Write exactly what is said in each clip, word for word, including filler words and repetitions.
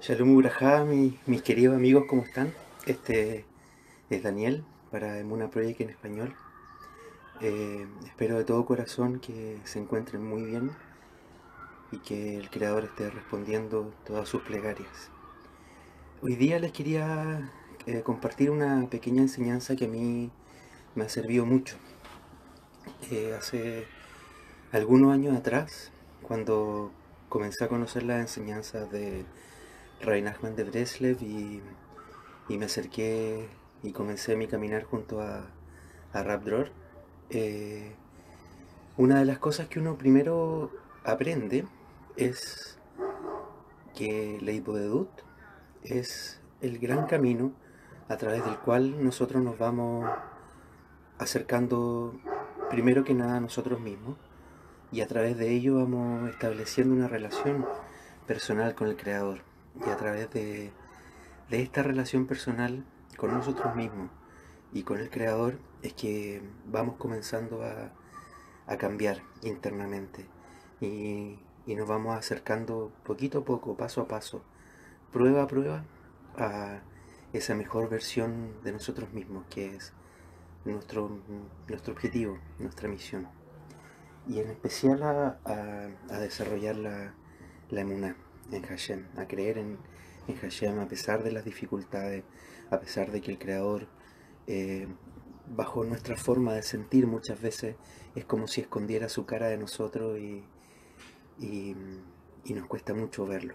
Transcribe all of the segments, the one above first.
Shalom Uraja, mi- mis queridos amigos, ¿cómo están? Este es Daniel para Emuna Project en español. Eh, espero de todo corazón que se encuentren muy bien y que el Creador esté respondiendo todas sus plegarias. Hoy día les quería eh, compartir una pequeña enseñanza que a mí me ha servido mucho. Eh, hace algunos años atrás, cuando comencé a conocer las enseñanzas de Rabbi Nachman de Breslev y y me acerqué y comencé mi caminar junto a, a Rap Dror. Eh, una de las cosas que uno primero aprende es que la Hipodedut es el gran camino a través del cual nosotros nos vamos acercando primero que nada a nosotros mismos y a través de ello vamos estableciendo una relación personal con el Creador y a través de, de esta relación personal con nosotros mismos y con el Creador es que vamos comenzando a, a cambiar internamente y, y nos vamos acercando poquito a poco, paso a paso, prueba a prueba, a esa mejor versión de nosotros mismos que es nuestro, nuestro objetivo, nuestra misión. Y en especial a, a, a desarrollar la, la emuná en Hashem, a creer en, en Hashem a pesar de las dificultades, a pesar de que el Creador, eh, bajo nuestra forma de sentir muchas veces, es como si escondiera su cara de nosotros y, y, y nos cuesta mucho verlo.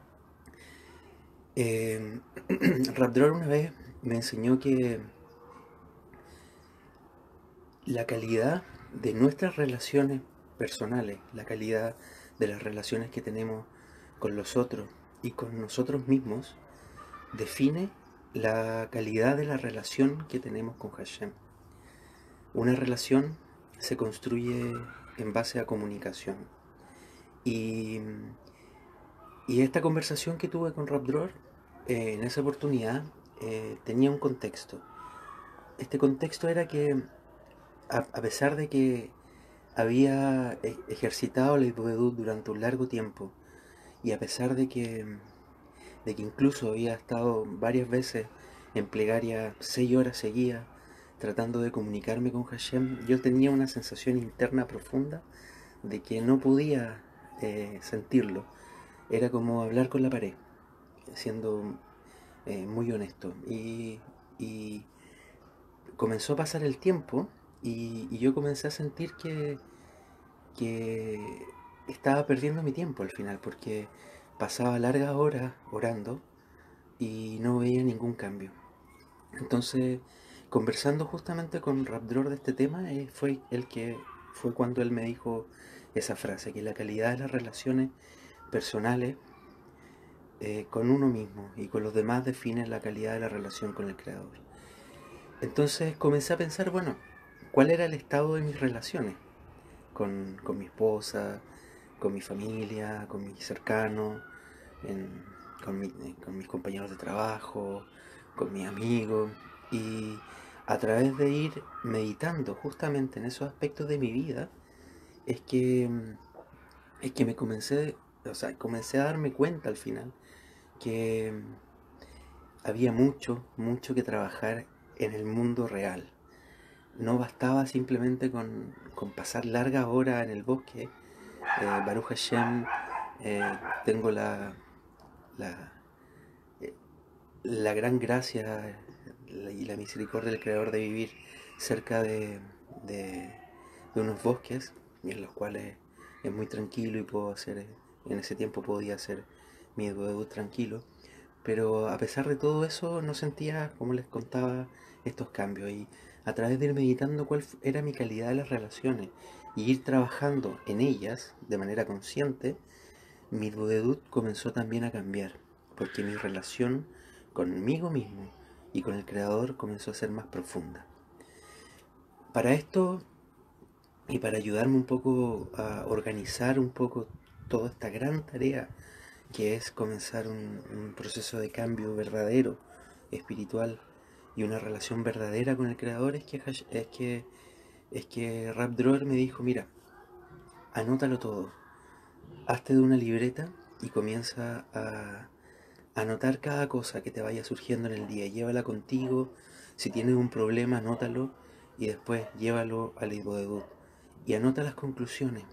Eh, Rabdror una vez me enseñó que la calidad de nuestras relaciones personales, la calidad de las relaciones que tenemos con los otros y con nosotros mismos, define la calidad de la relación que tenemos con Hashem. Una relación se construye en base a comunicación. Y, y esta conversación que tuve con Rabdror, eh, en esa oportunidad, eh, tenía un contexto. Este contexto era que, a, a pesar de que había e- ejercitado la Hipodedut durante un largo tiempo, y a pesar de que, de que incluso había estado varias veces en plegaria seis horas seguidas, tratando de comunicarme con Hashem, yo tenía una sensación interna profunda de que no podía eh, sentirlo. Era como hablar con la pared, siendo eh, muy honesto. Y, y comenzó a pasar el tiempo y, y yo comencé a sentir que, que estaba perdiendo mi tiempo al final, porque pasaba largas horas orando y no veía ningún cambio. Entonces, conversando justamente con Rabdror de este tema, eh, fue el que fue cuando él me dijo esa frase, que la calidad de las relaciones personales eh, con uno mismo y con los demás define la calidad de la relación con el Creador. Entonces comencé a pensar, bueno, ¿cuál era el estado de mis relaciones con, con mi esposa, con mi familia, con mis cercanos, en- con, mi- eh, con mis compañeros de trabajo, con mis amigos? Y a través de ir meditando justamente en esos aspectos de mi vida, es que, mm, es que me comencé, o sea, comencé a darme cuenta al final que mm, había mucho, mucho que trabajar en el mundo real. No bastaba simplemente con, con pasar largas horas en el bosque. Eh, Baruch Hashem, eh, tengo la, la, eh, la gran gracia y la misericordia del Creador de vivir cerca de, de, de unos bosques en los cuales es muy tranquilo y puedo hacer, en ese tiempo podía hacer mi debut tranquilo. Pero a pesar de todo eso, no sentía, como les contaba, estos cambios. Y a través de ir meditando cuál era mi calidad de las relaciones y ir trabajando en ellas de manera consciente, mi Budedut comenzó también a cambiar. Porque mi relación conmigo mismo y con el Creador comenzó a ser más profunda. Para esto, y para ayudarme un poco a organizar un poco toda esta gran tarea que es comenzar un, un proceso de cambio verdadero, espiritual y una relación verdadera con el Creador, es que, es que, es que Rap Drawer me dijo, mira, anótalo todo, hazte de una libreta y comienza a, anotar cada cosa que te vaya surgiendo en el día, llévala contigo, si tienes un problema, anótalo y después llévalo al Ibodedut y anota las conclusiones.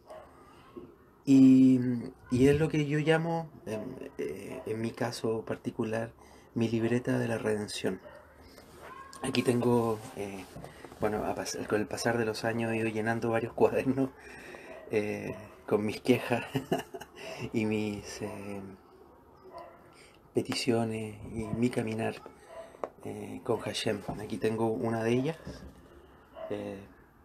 Y, y es lo que yo llamo, en, eh, en mi caso particular, mi libreta de la redención. Aquí tengo, eh, bueno, a pas- con el pasar de los años he ido llenando varios cuadernos eh, con mis quejas y mis eh, peticiones y mi caminar eh, con Hashem. Aquí tengo una de ellas, eh,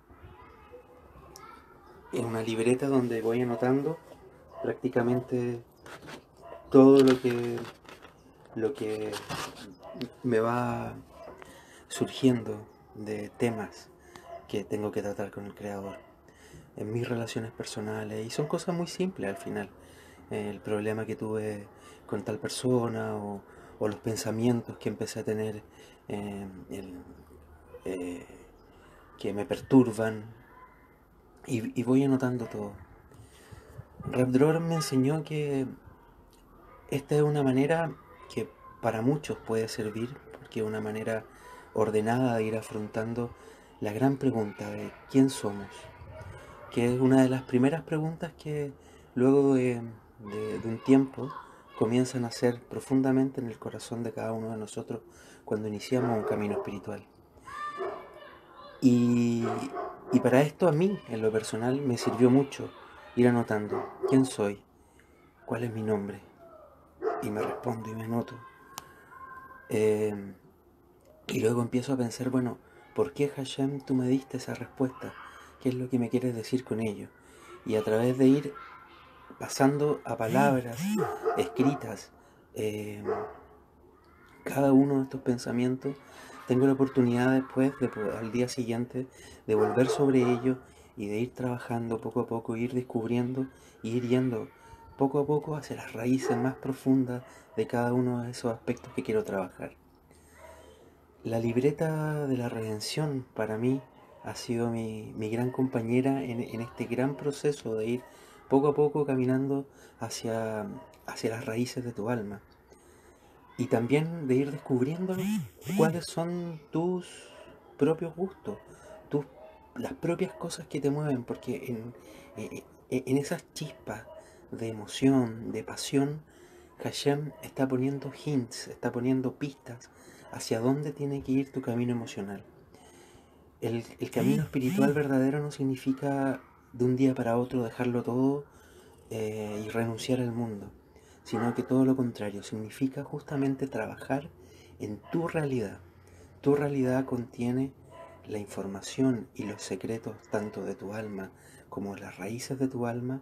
en una libreta donde voy anotando prácticamente todo lo que, lo que me va surgiendo de temas que tengo que tratar con el Creador en mis relaciones personales, y son cosas muy simples al final. El problema que tuve con tal persona, o, o los pensamientos que empecé a tener, eh, el, eh, que me perturban, y, y voy anotando todo. Rap Dror me enseñó que esta es una manera que para muchos puede servir, porque es una manera ordenada de ir afrontando la gran pregunta de quién somos, que es una de las primeras preguntas que luego de, de- de un tiempo comienzan a ser profundamente en el corazón de cada uno de nosotros cuando iniciamos un camino espiritual. Y, y para esto a mí, en lo personal, me sirvió mucho ir anotando quién soy, cuál es mi nombre, y me respondo y me anoto. Eh, y luego empiezo a pensar, bueno, ¿por qué Hashem tú me diste esa respuesta? ¿Qué es lo que me quieres decir con ello? Y a través de ir pasando a palabras escritas, eh, cada uno de estos pensamientos, tengo la oportunidad después, de, al día siguiente, de volver sobre ello y de ir trabajando poco a poco, ir descubriendo y ir yendo poco a poco hacia las raíces más profundas de cada uno de esos aspectos que quiero trabajar. La libreta de la redención para mí ha sido mi, mi gran compañera en, en este gran proceso de ir poco a poco caminando hacia, hacia las raíces de tu alma. Y también de ir descubriendo cuáles son tus propios gustos, tus, las propias cosas que te mueven, porque en, en, en esas chispas de emoción, de pasión, Hashem está poniendo hints, está poniendo pistas hacia dónde tiene que ir tu camino emocional. El, el camino espiritual verdadero no significa de un día para otro dejarlo todo eh, y renunciar al mundo, sino que todo lo contrario, significa justamente trabajar en tu realidad. Tu realidad contiene la información y los secretos tanto de tu alma como las raíces de tu alma,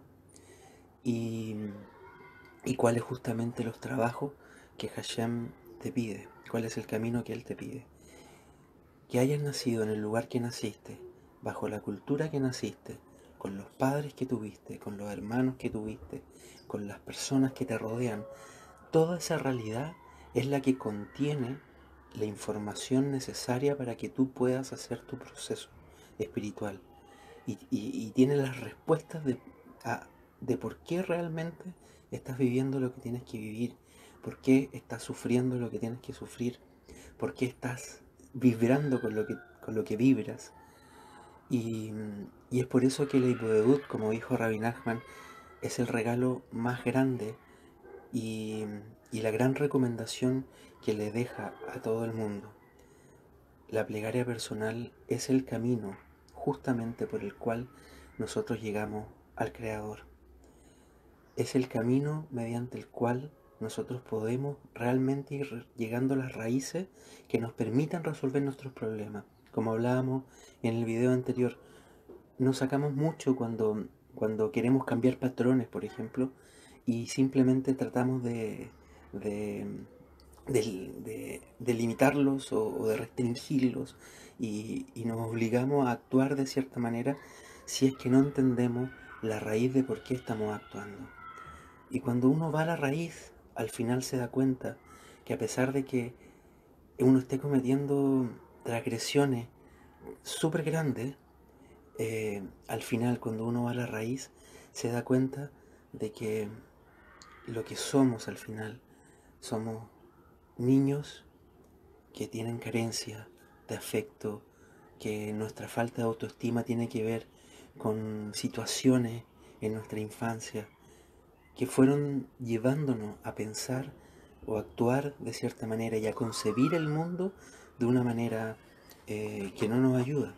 y, y cuáles justamente los trabajos que Hashem te pide, cuál es el camino que Él te pide. Que hayas nacido en el lugar que naciste, bajo la cultura que naciste, con los padres que tuviste, con los hermanos que tuviste, con las personas que te rodean, toda esa realidad es la que contiene la información necesaria para que tú puedas hacer tu proceso espiritual. Y, y, y tiene las respuestas de, a, de por qué realmente estás viviendo lo que tienes que vivir, por qué estás sufriendo lo que tienes que sufrir, por qué estás vibrando con lo que, con lo que vibras. Y, y es por eso que el Hipodedut, como dijo Rabbi Nachman, es el regalo más grande y, y la gran recomendación que le deja a todo el mundo. La plegaria personal es el camino justamente por el cual nosotros llegamos al Creador. Es el camino mediante el cual nosotros podemos realmente ir llegando a las raíces que nos permitan resolver nuestros problemas. Como hablábamos en el video anterior, nos sacamos mucho cuando, cuando queremos cambiar patrones, por ejemplo, y simplemente tratamos de, de, de, de, de limitarlos o, o, de restringirlos, y, y nos obligamos a actuar de cierta manera si es que no entendemos la raíz de por qué estamos actuando. Y cuando uno va a la raíz, al final se da cuenta que a pesar de que uno esté cometiendo transgresiones súper grandes, eh, al final cuando uno va a la raíz se da cuenta de que lo que somos al final Somos niños que tienen carencia de afecto, que nuestra falta de autoestima tiene que ver con situaciones en nuestra infancia que fueron llevándonos a pensar o actuar de cierta manera y a concebir el mundo de una manera eh, que no nos ayuda.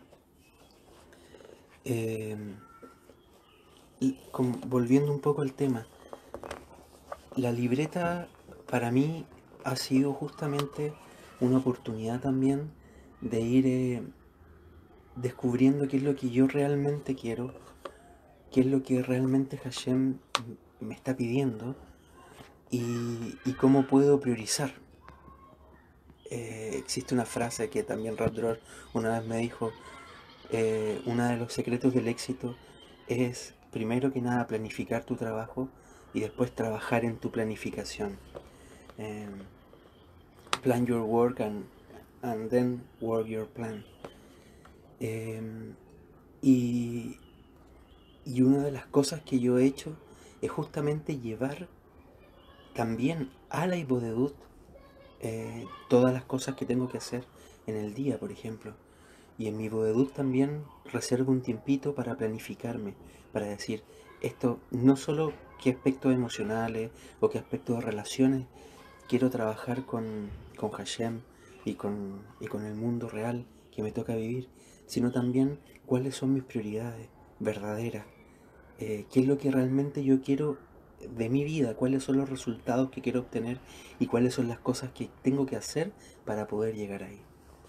Eh, y con, volviendo un poco al tema, la libreta para mí ha sido justamente una oportunidad también de ir eh, descubriendo qué es lo que yo realmente quiero, qué es lo que realmente Hashem me está pidiendo y, y cómo puedo priorizar. Eh, existe una frase que también Rap Dror una vez me dijo, eh, uno de los secretos del éxito es primero que nada planificar tu trabajo y después trabajar en tu planificación. Eh, plan your work and, and then work your plan. Eh, y, y una de las cosas que yo he hecho es justamente llevar también a la Ibodedut eh, todas las cosas que tengo que hacer en el día, por ejemplo. Y en mi Ibodedut también reservo un tiempito para planificarme, para decir, esto no solo qué aspectos emocionales o qué aspectos de relaciones quiero trabajar con, con Hashem y con, y con el mundo real que me toca vivir, sino también cuáles son mis prioridades verdaderas, eh, qué es lo que realmente yo quiero de mi vida, cuáles son los resultados que quiero obtener y cuáles son las cosas que tengo que hacer para poder llegar ahí.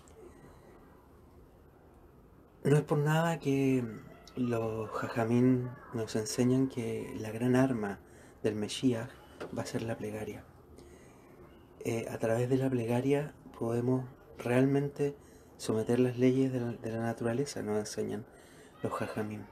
No es por nada que los jajamín nos enseñan que la gran arma del Mesías va a ser la plegaria. Eh, a través de la plegaria podemos realmente someter las leyes de la, de la naturaleza, nos enseñan los jajamín.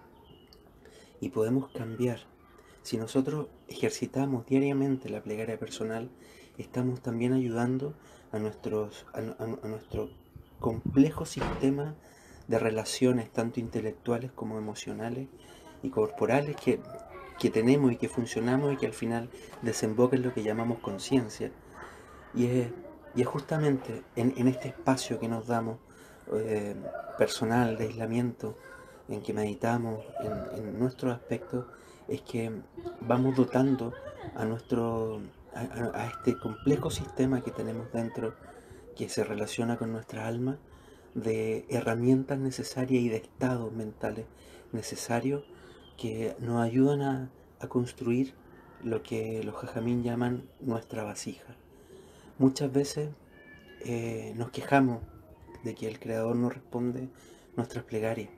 Y podemos cambiar. Si nosotros ejercitamos diariamente la plegaria personal, estamos también ayudando a, nuestros, a, a, a nuestro complejo sistema de relaciones, tanto intelectuales como emocionales y corporales, que, que tenemos y que funcionamos y que al final desemboca en lo que llamamos conciencia. Y es, y es justamente en, en este espacio que nos damos eh, personal de aislamiento, en que meditamos en, en nuestros aspectos, es que vamos dotando a nuestro a, a, a este complejo sistema que tenemos dentro, que se relaciona con nuestra alma, de herramientas necesarias y de estados mentales necesarios que nos ayudan a, a construir lo que los jajamín llaman nuestra vasija. Muchas veces eh, nos quejamos de que el Creador no responde nuestras plegarias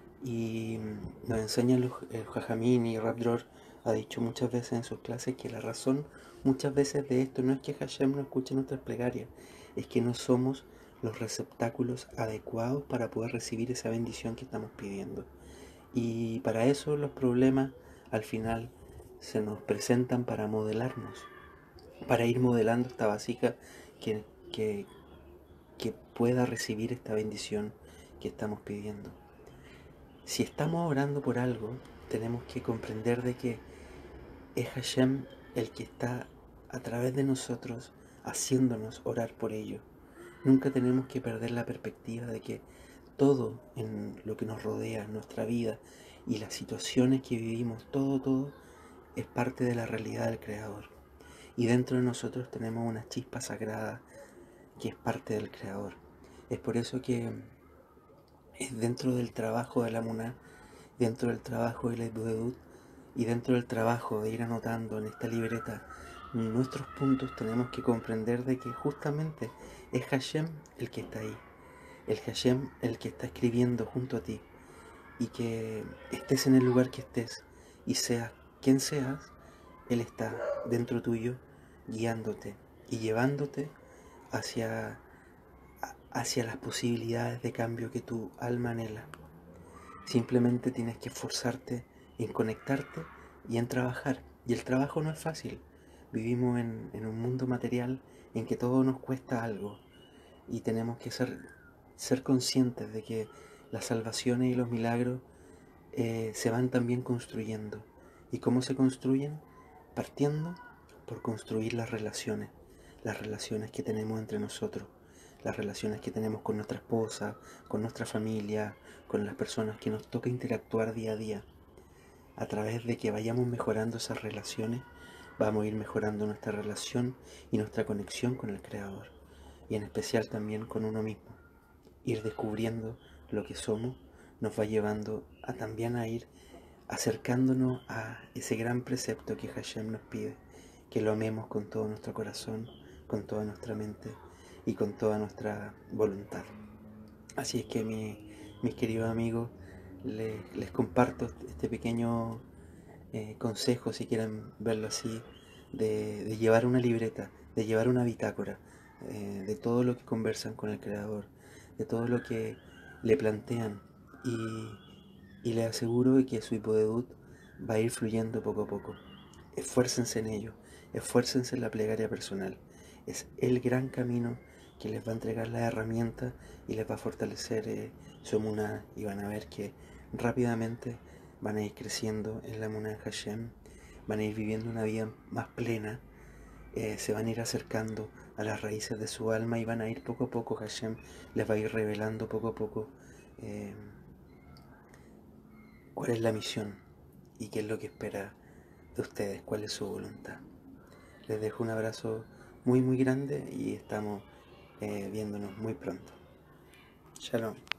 y nos enseñan los, el Jajamín y Rab Dror ha dicho muchas veces en sus clases que la razón muchas veces de esto no es que Hashem no escuche nuestras plegarias, es que no somos los receptáculos adecuados para poder recibir esa bendición que estamos pidiendo. Y para eso los problemas al final se nos presentan para modelarnos, para ir modelando esta vasija que, que, que pueda recibir esta bendición que estamos pidiendo. Si estamos orando por algo, tenemos que comprender de que es Hashem el que está a través de nosotros haciéndonos orar por ello. Nunca tenemos que perder la perspectiva de que todo en lo que nos rodea, nuestra vida y las situaciones que vivimos, todo, todo es parte de la realidad del Creador. Y dentro de nosotros tenemos una chispa sagrada que es parte del Creador. Es por eso que es dentro del trabajo de la Muná, dentro del trabajo de la Ibudedut y dentro del trabajo de ir anotando en esta libreta nuestros puntos, tenemos que comprender de que justamente es Hashem el que está ahí, el Hashem el que está escribiendo junto a ti, y que estés en el lugar que estés y seas quien seas, Él está dentro tuyo guiándote y llevándote hacia, hacia las posibilidades de cambio que tu alma anhela. Simplemente tienes que esforzarte en conectarte y en trabajar. Y el trabajo no es fácil. Vivimos en, en un mundo material en que todo nos cuesta algo. Y tenemos que ser, ser conscientes de que las salvaciones y los milagros eh, se van también construyendo. ¿Y cómo se construyen? Partiendo por construir las relaciones. las relaciones que tenemos entre nosotros, las relaciones que tenemos con nuestra esposa, con nuestra familia, con las personas que nos toca interactuar día a día. A través de que vayamos mejorando esas relaciones, vamos a ir mejorando nuestra relación y nuestra conexión con el Creador, y en especial también con uno mismo. Ir descubriendo lo que somos nos va llevando a también a ir acercándonos a ese gran precepto que Hashem nos pide, que lo amemos con todo nuestro corazón, con toda nuestra mente y con toda nuestra voluntad. Así es que mi, mis queridos amigos, les, les comparto este pequeño eh, consejo, si quieren verlo así, de, de llevar una libreta, de llevar una bitácora, eh, de todo lo que conversan con el Creador, de todo lo que le plantean, y, y les aseguro que su hipodedut va a ir fluyendo poco a poco. Esfuércense en ello, esfuércense en la plegaria personal. Es el gran camino que les va a entregar las herramientas y les va a fortalecer eh, su emuná, y van a ver que rápidamente van a ir creciendo en la emuná de Hashem, van a ir viviendo una vida más plena, eh, se van a ir acercando a las raíces de su alma y van a ir poco a poco, Hashem les va a ir revelando poco a poco eh, cuál es la misión y qué es lo que espera de ustedes, cuál es su voluntad. Les dejo un abrazo muy muy grande y estamos eh, viéndonos muy pronto. Shalom.